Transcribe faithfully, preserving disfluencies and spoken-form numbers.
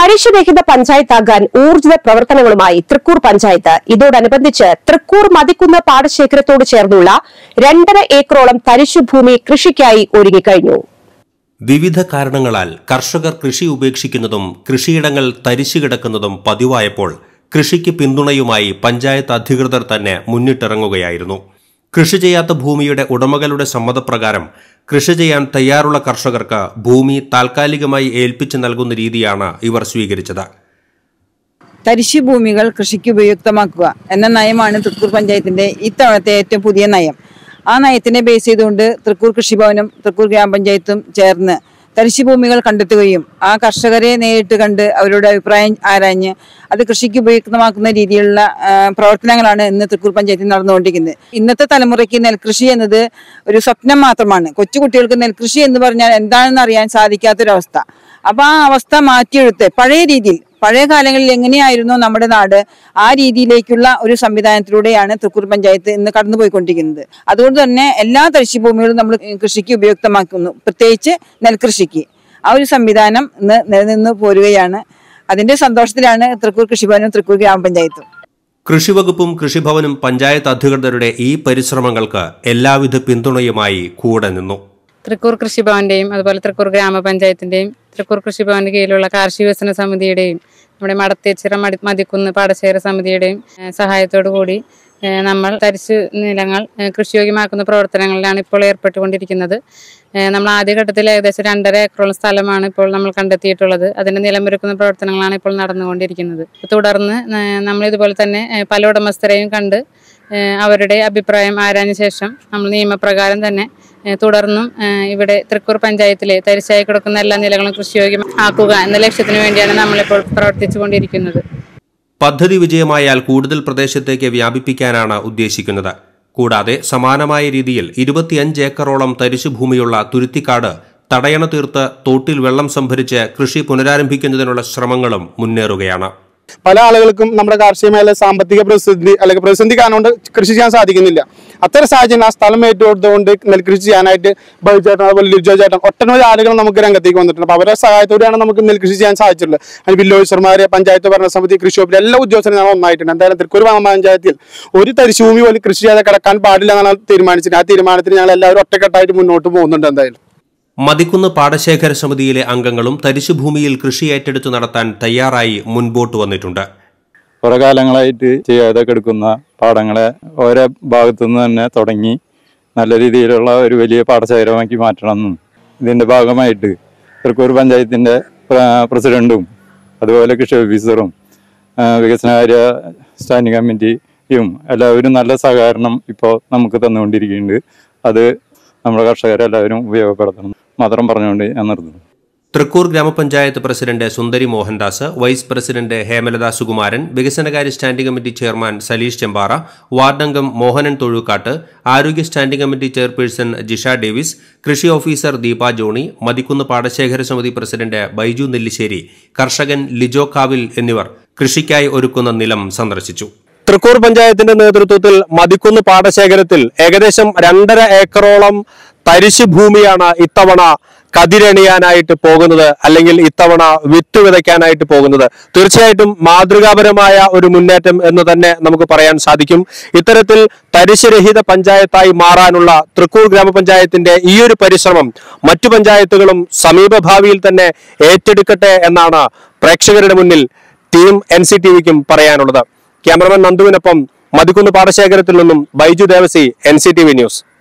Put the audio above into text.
തരിശുരഹിത പഞ്ചായത്താകാൻ ഊർജിത പ്രവർത്തനങ്ങളുമായി തൃക്കൂർ പഞ്ചായത്ത്. ഇതോടനുബന്ധിച്ച് തൃക്കൂർ മതിക്കുന്ന പാടശേഖരത്തോട് ചേർന്നുള്ള രണ്ടര ഏക്കറോളം തരിശുഭൂമി കൃഷിക്കായി ഒരുങ്ങിക്കഴിഞ്ഞു. വിവിധ കാരണങ്ങളാൽ കർഷകർ കൃഷി ഉപേക്ഷിക്കുന്നതും കൃഷിയിടങ്ങൾ തരിശു കിടക്കുന്നതും പതിവായപ്പോൾ കൃഷിക്ക് പിന്തുണയുമായി പഞ്ചായത്ത് അധികൃതർ തന്നെ മുന്നിട്ടിറങ്ങുകയായിരുന്നു. കൃഷി ചെയ്യാത്ത ഭൂമിയുടെ ഉടമകളുടെ സമ്മതപ്രകാരം കൃഷി ചെയ്യാൻ തയ്യാറുള്ള കർഷകർക്ക് ഭൂമി താൽക്കാലികമായി ഏൽപ്പിച്ചു നൽകുന്ന രീതിയാണ് ഇവർ സ്വീകരിച്ചത്. തരിശു ഭൂമികൾ കൃഷിക്ക് ഉപയുക്തമാക്കുക എന്ന നയമാണ് തൃക്കൂർ പഞ്ചായത്തിന്റെ ഇത്തവണത്തെ ഏറ്റവും പുതിയ നയം. ആ നയത്തിനെ ബേസ് ചെയ്തുകൊണ്ട് തൃക്കൂർ കൃഷിഭവനും തൃക്കൂർ ഗ്രാമപഞ്ചായത്തും ചേർന്ന് തരിശുഭൂമികൾ കണ്ടെത്തുകയും ആ കർഷകരെ നേരിട്ട് കണ്ട് അവരുടെ അഭിപ്രായം ആരാഞ്ഞ് അത് കൃഷിക്ക് ഉപയുക്തമാക്കുന്ന രീതിയിലുള്ള പ്രവർത്തനങ്ങളാണ് ഇന്ന് തൃക്കൂർ പഞ്ചായത്തിൽ നടന്നുകൊണ്ടിരിക്കുന്നത്. ഇന്നത്തെ തലമുറയ്ക്ക് നെൽകൃഷി എന്നത് ഒരു സ്വപ്നം മാത്രമാണ്. കൊച്ചുകുട്ടികൾക്ക് നെൽകൃഷി എന്ന് പറഞ്ഞാൽ എന്താണെന്ന് അറിയാൻ സാധിക്കാത്തൊരവസ്ഥ. അപ്പൊ ആ അവസ്ഥ മാറ്റിയെടുത്ത് പഴയ രീതിയിൽ പഴയ കാലങ്ങളിൽ എങ്ങനെയായിരുന്നു നമ്മുടെ നാട് ആ രീതിയിലേക്കുള്ള ഒരു സംവിധാനത്തിലൂടെയാണ് തൃക്കൂർ പഞ്ചായത്ത് ഇന്ന് കടന്നുപോയിക്കൊണ്ടിരിക്കുന്നത്. അതുകൊണ്ട് തന്നെ എല്ലാ തരിശുഭൂമികളും നമ്മൾ കൃഷിക്ക് ഉപയുക്തമാക്കുന്നു, പ്രത്യേകിച്ച് നെൽകൃഷിക്ക്. ആ ഒരു സംവിധാനം ഇന്ന് നിലനിന്ന് പോരുകയാണ്. അതിന്റെ സന്തോഷത്തിലാണ് തൃക്കൂർ കൃഷിഭവനും തൃക്കൂർ ഗ്രാമപഞ്ചായത്തും. കൃഷിവകുപ്പും കൃഷിഭവനും പഞ്ചായത്ത് അധികൃതരുടെ ഈ പരിശ്രമങ്ങൾക്ക് എല്ലാവിധ പിന്തുണയുമായി കൂടെ നിന്നു. തൃക്കൂർ കൃഷിഭവന്റെയും അതുപോലെ തൃക്കൂർ ഗ്രാമപഞ്ചായത്തിന്റെയും തൃക്കൂർ കൃഷിഭവന്റെ കീഴിലുള്ള കാർഷിക വികസന സമിതിയുടെയും നമ്മുടെ മടത്തേച്ചിറ മടി മതിക്കുന്ന് പാടശേഖര സമിതിയുടെയും സഹായത്തോടു കൂടി നമ്മൾ തരിശു നിലങ്ങൾ കൃഷിയോഗ്യമാക്കുന്ന പ്രവർത്തനങ്ങളിലാണ് ഇപ്പോൾ ഏർപ്പെട്ടുകൊണ്ടിരിക്കുന്നത്. നമ്മൾ ആദ്യഘട്ടത്തിൽ ഏകദേശം രണ്ടര ഏക്കറോളം സ്ഥലമാണ് ഇപ്പോൾ നമ്മൾ കണ്ടെത്തിയിട്ടുള്ളത്. അതിന്റെ നിലമൊരുക്കുന്ന പ്രവർത്തനങ്ങളാണ് ഇപ്പോൾ നടന്നുകൊണ്ടിരിക്കുന്നത്. തുടർന്ന് നമ്മൾ ഇതുപോലെ തന്നെ പല ഉടമസ്ഥരെയും കണ്ട് അവരുടെ അഭിപ്രായം ആരാഞ്ഞ ശേഷം നമ്മൾ നിയമപ്രകാരം തന്നെ തുടർന്നും ഇവിടെ തൃക്കൂർ പഞ്ചായത്തിലെ തരിശായി കിടക്കുന്ന എല്ലാ നിലകളും കൃഷിയോഗ്യം ആക്കുക എന്ന ലക്ഷ്യത്തിനു വേണ്ടിയാണ് നമ്മളിപ്പോൾ പ്രവർത്തിച്ചു കൊണ്ടിരിക്കുന്നത്. പദ്ധതി വിജയമായാൽ കൂടുതൽ പ്രദേശത്തേക്ക് വ്യാപിപ്പിക്കാനാണ് ഉദ്ദേശിക്കുന്നത്. കൂടാതെ സമാനമായ രീതിയിൽ ഇരുപത്തിയഞ്ച് ഏക്കറോളം തരിശുഭൂമിയുള്ള തുരുത്തിക്കാട് തടയണ തീർത്ത് തോട്ടിൽ വെള്ളം സംഭരിച്ച് കൃഷി പുനരാരംഭിക്കുന്നതിനുള്ള ശ്രമങ്ങളും മുന്നേറുകയാണ്. പല ആളുകൾക്കും നമ്മുടെ കാർഷിക മേഖല സാമ്പത്തിക പ്രതിസന്ധി അല്ലെങ്കിൽ പ്രതിസന്ധി കാരണം കൃഷി ചെയ്യാൻ സാധിക്കുന്നില്ല. അത്തരം സാഹചര്യം ആ സ്ഥലം ഏറ്റെടുത്തുകൊണ്ട് നെൽകൃഷി ചെയ്യാനായിട്ട് ബൈചേട്ടൻ അതുപോലെ ലിജോ ചേട്ടൻ ഒട്ടനവധി ആളുകൾ നമുക്ക് രംഗത്തേക്ക് വന്നിട്ടുണ്ട്. അപ്പോൾ അവരുടെ സഹായത്തോടെയാണ് നമുക്ക് നെൽകൃഷി ചെയ്യാൻ സാധിച്ചിട്ടുള്ളത്. അതിന് വില്ലേജ് ഓഫീസർമാര്, പഞ്ചായത്ത് ഭരണസമിതി, കൃഷി ഓഫീസർ എല്ലാ ഉദ്യോഗസ്ഥരും ഒന്നായിട്ടുണ്ട്. എന്തായാലും തൃക്കൂർ ഗ്രാമപഞ്ചായത്തിൽ ഒരു തരിശുഭൂമി പോലും കൃഷി ചെയ്യാതെ കിടക്കാൻ പാടില്ല എന്നാണ് തീരുമാനിച്ചത്. ആ തീരുമാനത്തിന് ഞങ്ങൾ എല്ലാവരും ഒറ്റക്കെട്ടായിട്ട് മുന്നോട്ട് പോകുന്നുണ്ട്. എന്തായാലും മതിക്കുന്ന് പാടശേഖര സമിതിയിലെ അംഗങ്ങളും തരിശുഭൂമിയിൽ കൃഷി ഏറ്റെടുത്തു നടത്താൻ തയ്യാറായി മുൻപോട്ട് വന്നിട്ടുണ്ട്. കുറെ കാലങ്ങളായിട്ട് ചെയ്യാതെ കിടക്കുന്ന പാടങ്ങളെ ഓരോ ഭാഗത്തുനിന്ന് തന്നെ തുടങ്ങി നല്ല രീതിയിലുള്ള ഒരു വലിയ പാടശേഖരമാക്കി മാറ്റണമെന്നും ഇതിന്റെ ഭാഗമായിട്ട് തൃക്കൂർ പഞ്ചായത്തിന്റെ പ്രസിഡന്റും അതുപോലെ കൃഷി ഓഫീസറും വികസനകാര്യ സ്റ്റാൻഡിംഗ് കമ്മിറ്റിയും എല്ലാവരും നല്ല സഹകരണം ഇപ്പോൾ നമുക്ക് തന്നുകൊണ്ടിരിക്കുന്നുണ്ട്. അത് നമ്മുടെ കർഷകരെല്ലാവരും ഉപയോഗപ്പെടുത്തണം മാത്രം പറഞ്ഞുകൊണ്ട് ഞാൻ നിർത്തുന്നു. തൃക്കൂർ ഗ്രാമപഞ്ചായത്ത് president Sundari Mohandas, vice president Hemalatha Sukumaran, വികസനകാര്യ standing committee chairman Saleesh Chembara, വാർഡംഗം മോഹനൻ തൊഴുക്കാട്ട്, ആരോഗ്യ standing committee chairperson Jisha Davis, കൃഷി ഓഫീസർ ദീപ ജോണി, മതിക്കുന്ന് പാടശേഖര സമിതി പ്രസിഡന്റ് ബൈജു നെല്ലിശ്ശേരി, കർഷകൻ ലിജോ കാവിൽ എന്നിവർ കൃഷിക്കായി ഒരുക്കുന്ന നിലം സന്ദർശിച്ചു. തൃക്കൂർ പഞ്ചായത്തിന്റെ നേതൃത്വത്തിൽ മതിക്കുന്ന് പാടശേഖരത്തിൽ ഏകദേശം രണ്ടര ഏക്കറോളം തരിശു ഭൂമിയാണ് ഇത്തവണ കതിരണിയാനായിട്ട് പോകുന്നത്, അല്ലെങ്കിൽ ഇത്തവണ വിത്ത് വിതയ്ക്കാനായിട്ട് പോകുന്നത്. തീർച്ചയായിട്ടും മാതൃകാപരമായ ഒരു മുന്നേറ്റം എന്ന് തന്നെ നമുക്ക് പറയാൻ സാധിക്കും. ഇത്തരത്തിൽ തരിശുരഹിത പഞ്ചായത്തായി മാറാനുള്ള തൃക്കൂർ ഗ്രാമപഞ്ചായത്തിന്റെ ഈ ഒരു പരിശ്രമം മറ്റു പഞ്ചായത്തുകളും സമീപഭാവിയിൽ തന്നെ ഏറ്റെടുക്കട്ടെ എന്നാണ് പ്രേക്ഷകരുടെ മുന്നിൽ ടീം എൻ സി ടി വിക്കും പറയാനുള്ളത്. ക്യാമറമാൻ നന്ദുവിനൊപ്പം മതിക്കുന്ന് പാടശേഖരത്തിൽ നിന്നും Baiju Devasi, N C T V news.